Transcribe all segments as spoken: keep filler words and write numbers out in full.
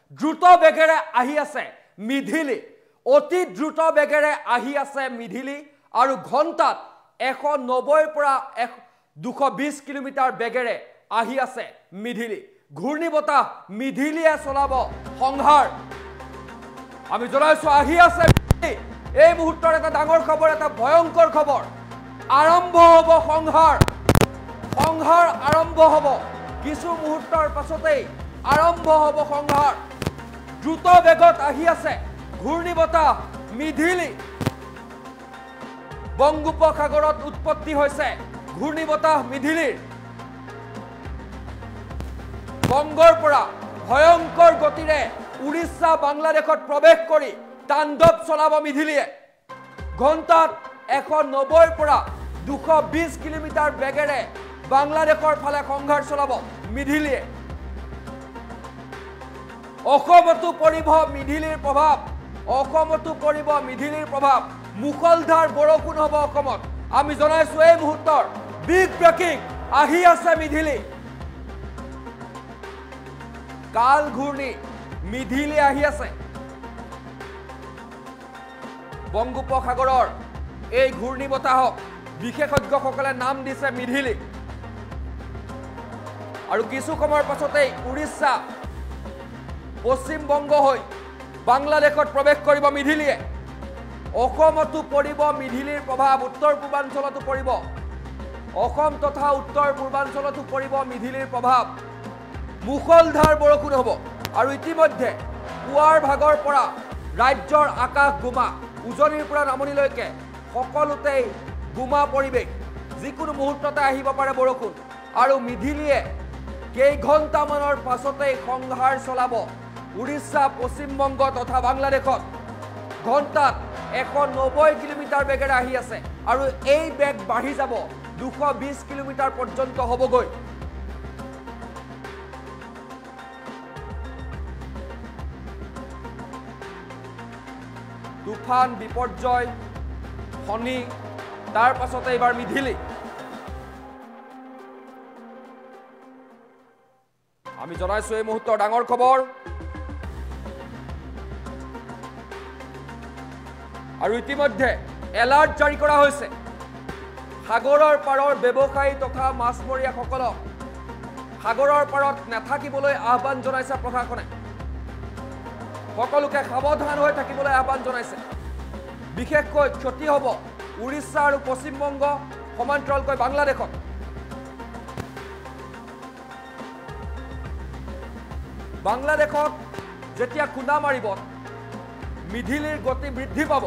দ্ৰুত বেগেৰে আহি আছে মিধিলি অতি দ্ৰুত বেগেৰে আহি আছে মিধিলি আৰু ঘণ্টাত এশ নব্বৈ পৰা দুশ বিশ কিলোমিটাৰ বেগেৰে আহি আছে মিধিলি ঘূৰ্ণী বতাহ মিধিলিয়ে চলাব সংহাৰ আমি জনাইছো আহি আছে এই মুহূৰ্তৰ এটা ডাঙৰ খবৰ এটা ভয়ংকৰ খবৰ আৰম্ভ হ'ব সংহাৰ সংহাৰ আৰম্ভ হ'ব কিছু মুহূৰ্তৰ পাছতেই আৰম্ভ হ'ব সংহাৰ দ্ৰুত বেগত আহি আছে ঘূৰ্ণী বতাহ মিধিলি বংগোপসাগৰত উৎপত্তি হৈছে ঘূৰ্ণী বতাহ মিধিলিৰ বংগৰ পৰা ভয়ংকৰ গতিৰে উৰিষ্যা বাংলাদেশত প্ৰৱেশ কৰি তাণ্ডৱ চলাব মিধিলিয়ে ঘণ্টাত এশ নব্বৈ পৰা দুশ বিশ কিলোমিটাৰ বেগেৰে বাংলাদেশৰ ফালে সংঘাৰ চলাব মিধিলিয়ে অসমতো পৰিব মিধিলিৰ প্ৰভাৱ অসমতো পৰিব মিধিলিৰ প্ৰভাৱ মুখলধাৰ বৰষুণ হ'ব অসমত আমি জনাইছো এই মুহূৰ্তৰ বিগ ব্ৰেকিং আহি আছে মিধিলি কাল ঘূৰ্ণী মিধিলি আহি আছে বংগোপসাগৰৰ এই ঘূৰ্ণী বতাহক বিশেষজ্ঞসকলে নাম দিছে মিধিলি আৰু কিছু সময়ৰ পাছতেই উৰিষ্যা পশ্চিম বংগ হৈ বাংলাদেশত প্ৰৱেশ কৰিব মিধিলিয়ে অসমতো পৰিব মিধিলিৰ প্ৰভাৱ উত্তৰ পূৰ্বাঞ্চলতো পৰিব অসম তথা উত্তৰ পূৰ্বাঞ্চলতো পৰিব মিধিলিৰ প্ৰভাৱ মুখলধাৰ বৰষুণ হ'ব আৰু ইতিমধ্যে পুৱাৰ ভাগৰ পৰা ৰাজ্যৰ আকাশ গুমা উজনিৰ পৰা নামনিলৈকে সকলোতেই গুমা পৰিৱেশ যিকোনো মুহূৰ্ততে আহিব পাৰে বৰষুণ আৰু মিধিলিয়ে কেইঘণ্টামানৰ পাছতেই সংহাৰ চলাব উৰিষ্যা পশ্চিমবংগ তথা বাংলাদেশত ঘণ্টাত এশ নব্বৈ কিলোমিটাৰ বেগেৰে আহি আছে আৰু এই বেগ বাঢ়ি যাব দুশ বিশ কিলোমিটাৰ পৰ্যন্ত হ'বগৈ তুফান বিপৰ্যয় ফণী তাৰ পাছতে এইবাৰ মিধিলি আমি জনাইছো এই মুহূৰ্তৰ ডাঙৰ খবৰ আৰু ইতিমধ্যে এলাৰ্ট জাৰি কৰা হৈছে সাগৰৰ পাৰৰ ব্যৱসায়ী তথা মাছমৰীয়াসকলক সাগৰৰ পাৰত নাথাকিবলৈ আহ্বান জনাইছে প্ৰশাসনে সকলোকে সাৱধান হৈ থাকিবলৈ আহ্বান জনাইছে বিশেষকৈ ক্ষতি হ'ব উৰিষ্যা আৰু পশ্চিমবংগ সমান্তৰালকৈ বাংলাদেশত বাংলাদেশত যেতিয়া খুন্দা মাৰিব মিধিলিৰ গতি বৃদ্ধি পাব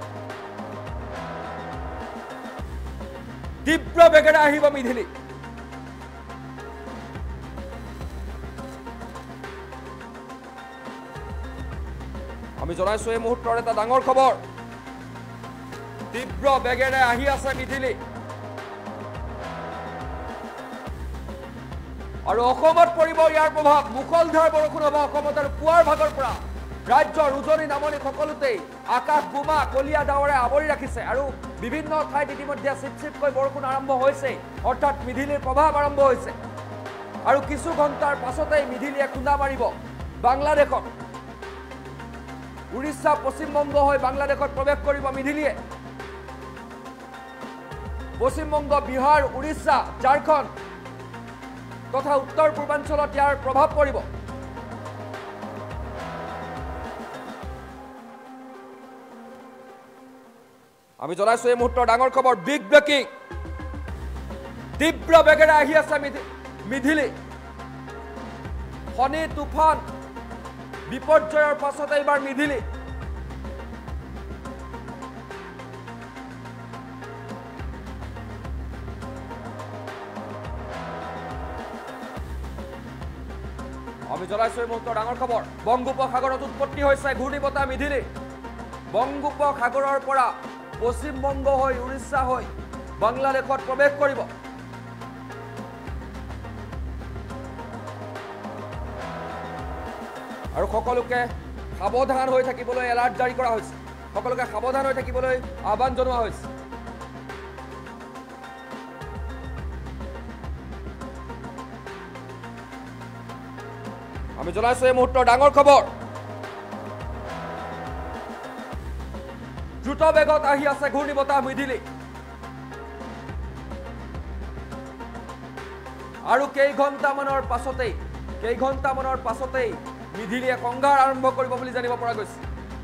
তীব্ৰ বেগেৰে আহিব মিধিলি আমি জনাইছো এই মুহূৰ্তৰ এটা ডাঙৰ খবৰ তীব্ৰ বেগেৰে আহি আছে মিধিলি আৰু অসমত পৰিব ইয়াৰ প্ৰভাৱ মুখলধাৰ বৰষুণ হ'ব অসমত আৰু পুৱাৰ ভাগৰ পৰা ৰাজ্যৰ উজনি নামনি সকলোতেই আকাশ গুমা কলীয়া ডাৱৰে আৱৰি ৰাখিছে আৰু বিভিন্ন ঠাইত ইতিমধ্যে চিপ চিপকৈ বৰষুণ আৰম্ভ হৈছে অৰ্থাৎ মিধিলিৰ প্ৰভাৱ আৰম্ভ হৈছে আৰু কিছু ঘণ্টাৰ পাছতেই মিধিলিয়ে খুন্দা মাৰিব বাংলাদেশত উৰিষ্যা পশ্চিমবংগ হৈ বাংলাদেশত প্ৰৱেশ কৰিব মিধিলিয়ে পশ্চিমবংগ বিহাৰ উৰিষ্যা ঝাৰখণ্ড তথা উত্তৰ পূৰ্বাঞ্চলত ইয়াৰ প্ৰভাৱ পৰিব আমি জনাইছো এই মুহূৰ্তৰ ডাঙৰ খবৰ বিগ ব্ৰেকিং তীব্ৰ বেগেৰে আহি আছে মিধিলি ফণী তুফান বিপৰ্যয়ৰ পাছত এইবাৰ মিধিলি আমি জনাইছো এই মুহূৰ্তৰ ডাঙৰ খবৰ বংগোপসাগৰত উৎপত্তি হৈছে ঘূৰ্ণী বতাহ মিধিলি বংগোপসাগৰৰ পৰা পশ্চিমবংগ হৈ উৰিষ্যা হৈ বাংলাদেশত প্ৰৱেশ কৰিব আৰু সকলোকে সাৱধান হৈ থাকিবলৈ এলাৰ্ট জাৰি কৰা হৈছে সকলোকে সাৱধান হৈ থাকিবলৈ আহ্বান জনোৱা হৈছে আমি জনাইছো এই মুহূৰ্তৰ ডাঙৰ খবৰ দ্ৰুত বেগত আহি আছে ঘূৰ্ণীবতাহ মিধিলি আৰু কেই ঘণ্টামানৰ পাছতেই কেই ঘণ্টামানৰ পাছতেই মিধিলিয়ে সংঘাৰ আৰম্ভ কৰিব বুলি জানিব পৰা গৈছে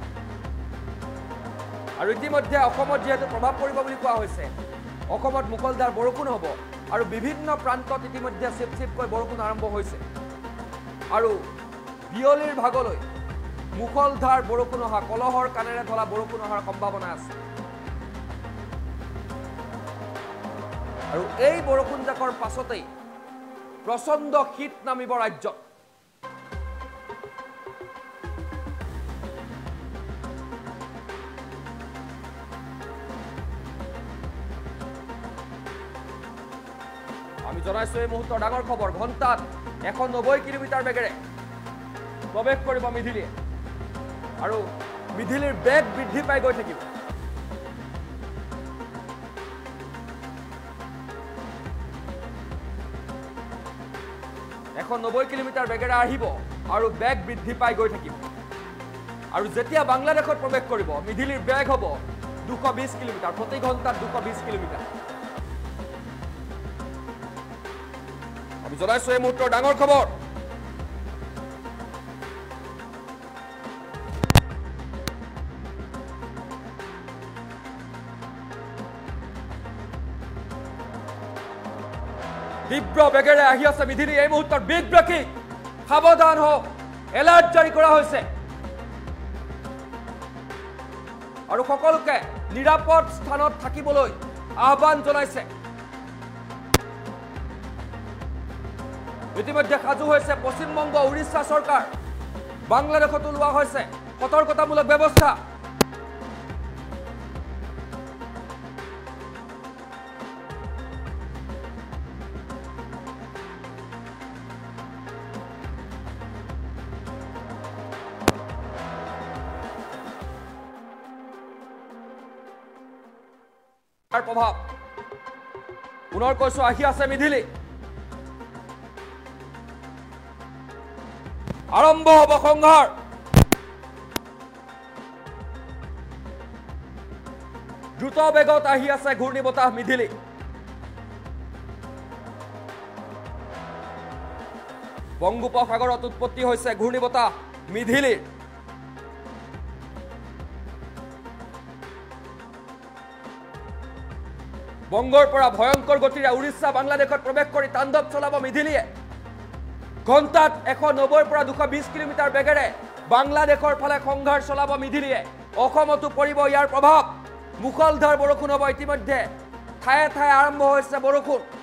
আৰু ইতিমধ্যে অসমত যেহেতু প্ৰভাৱ পৰিব বুলি কোৱা হৈছে অসমত মুকলধাৰ বৰষুণ হ'ব আৰু বিভিন্ন প্ৰান্তত ইতিমধ্যে চিপ চিপকৈ বৰষুণ আৰম্ভ হৈছে আৰু বিয়লিৰ ভাগলৈ মুকলধাৰ বৰষুণ অহা কলহৰ কাণেৰে ধলা বৰষুণ অহাৰ সম্ভাৱনা আছে আৰু এই বৰষুণ জাকৰ পাছতেই প্ৰচণ্ড শীত নামিব ৰাজ্যত আমি জনাইছো এই মুহূৰ্তৰ ডাঙৰ খবৰ ঘণ্টাত এশ নব্বৈ কিলোমিটাৰ বেগেৰে প্ৰৱেশ কৰিব মিধিলিয়ে আৰু মিধিলিৰ বেগ বৃদ্ধি পাই গৈ থাকিব এশ নব্বৈ কিলোমিটাৰ বেগেৰে আহিব আৰু বেগ বৃদ্ধি পাই গৈ থাকিব আৰু যেতিয়া বাংলাদেশত প্ৰৱেশ কৰিব মিধিলিৰ বেগ হ'ব দুশ বিশ কিলোমিটাৰ প্ৰতি ঘণ্টাত দুশ বিশ কিলোমিটাৰ আমি জনাইছো এই মুহূৰ্তৰ ডাঙৰ খবৰ তীব্ৰ বেগেৰে আহি আছে মিধিলি এই মুহূৰ্তত বিগ ব্ৰেকিং সাৱধান হওক এলাৰ্ট জাৰি কৰা হৈছে আৰু সকলোকে নিৰাপদ স্থানত থাকিবলৈ আহ্বান জনাইছে ইতিমধ্যে সাজু হৈছে পশ্চিমবংগ উৰিষ্যা চৰকাৰ বাংলাদেশতো লোৱা হৈছে সতৰ্কতামূলক ব্যৱস্থা প্ৰভাৱ পুনৰ কৈছো আহি আছে মিধিলি আৰম্ভ হ'ব সংঘাৰ দ্ৰুত বেগত আহি আছে ঘূৰ্ণীবতাহ মিধিলি বংগোপসাগৰত উৎপত্তি হৈছে ঘূৰ্ণীবতাহ মিধিলিৰ বংগৰ পৰা ভয়ংকৰ গতিৰে উৰিষ্যা বাংলাদেশত প্ৰৱেশ কৰি তাণ্ডৱ চলাব মিধিলিয়ে ঘণ্টাত এশ নব্বৈৰ পৰা দুশ বিশ কিলোমিটাৰ বেগেৰে বাংলাদেশৰ ফালে সংঘাৰ চলাব মিধিলিয়ে অসমতো পৰিব ইয়াৰ প্ৰভাৱ মুকলধাৰ বৰষুণ হ'ব ইতিমধ্যে ঠায়ে ঠায়ে আৰম্ভ হৈছে বৰষুণ